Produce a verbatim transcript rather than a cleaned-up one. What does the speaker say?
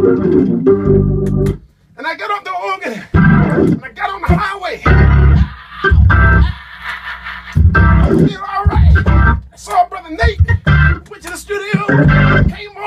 And I got on the organ, and I got on the highway. I feel all right. I saw Brother Nate, went to the studio, came